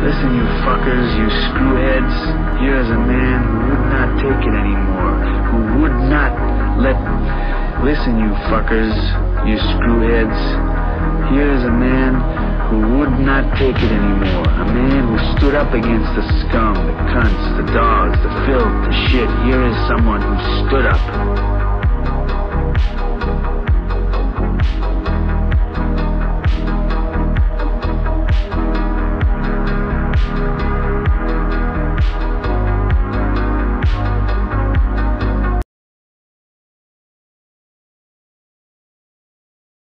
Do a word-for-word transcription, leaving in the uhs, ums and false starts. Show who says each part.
Speaker 1: Listen, you fuckers, you screwheads. Here is a man who would not take it anymore. Who would not let... Listen, you fuckers, you screwheads. Here is a man who would not take it anymore. A man who stood up against the scum, the cunts, the dogs, the filth, the shit. Here is someone who stood up.